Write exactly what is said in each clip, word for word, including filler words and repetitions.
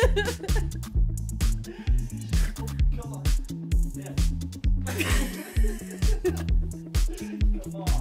Come on. Yeah. Come on.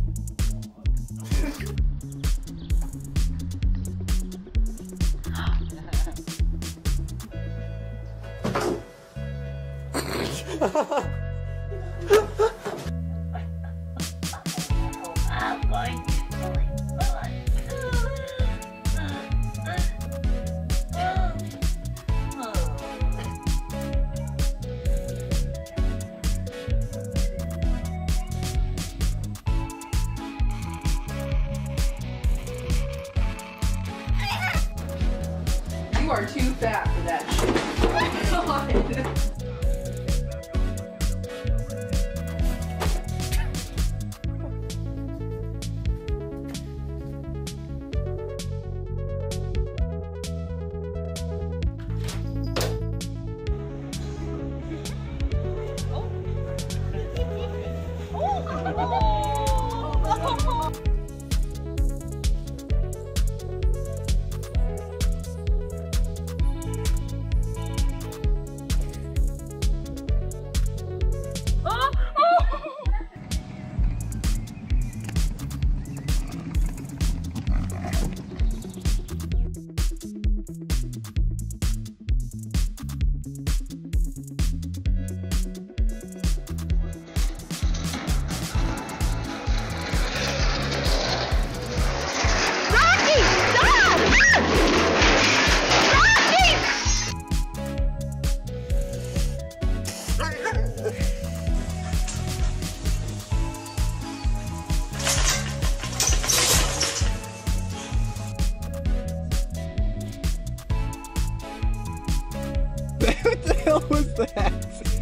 You are too fat for that shit. God. What the hell was that?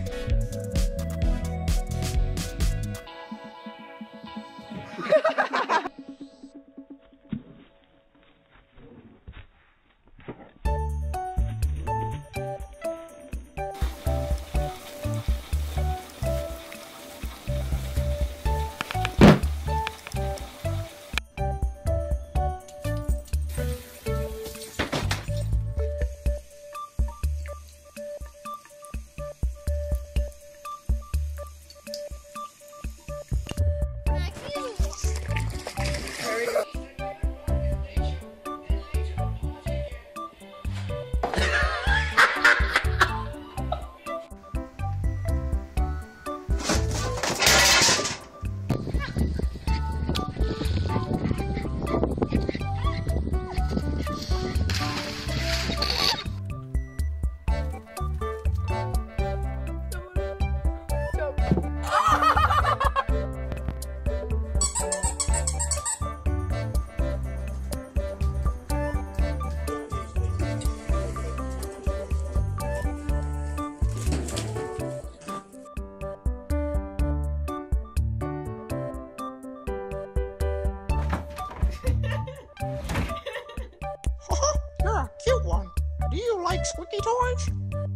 Cute one. Do you like squeaky toys?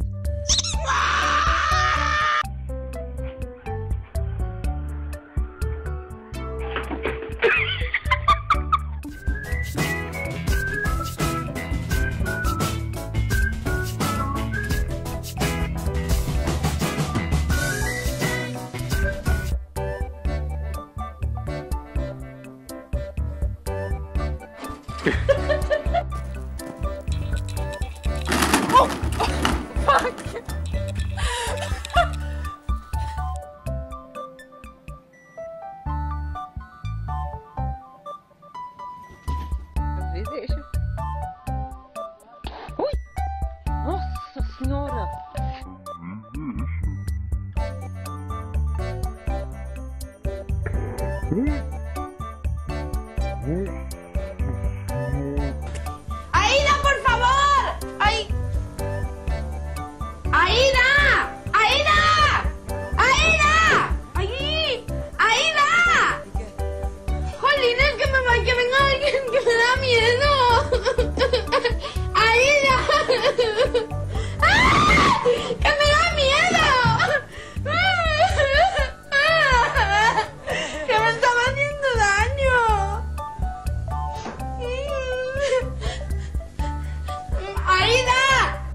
Vedete? Ui! Nossa senhora! ¡Aida, por favor! ¡Ay! ¡Aida! ¡Aida! ¡Aida! ¡Ay! ¡Aida! ¡Jolín, es que me va, que venga alguien que me da miedo! ¡Aida! ¡Ah! ¡Que me da miedo! ¡Que me estaba haciendo daño! ¡Aida!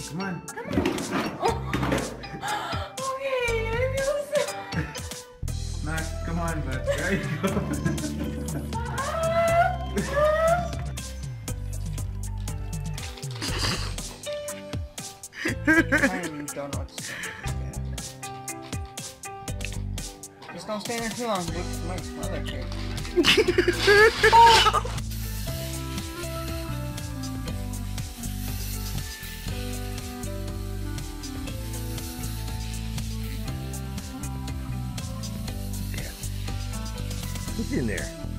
Come on. Okay, nervioso. Max, come on, bud. There you go. Tiny donuts. Just don't stay there too long. It might smell like cake. What's in there?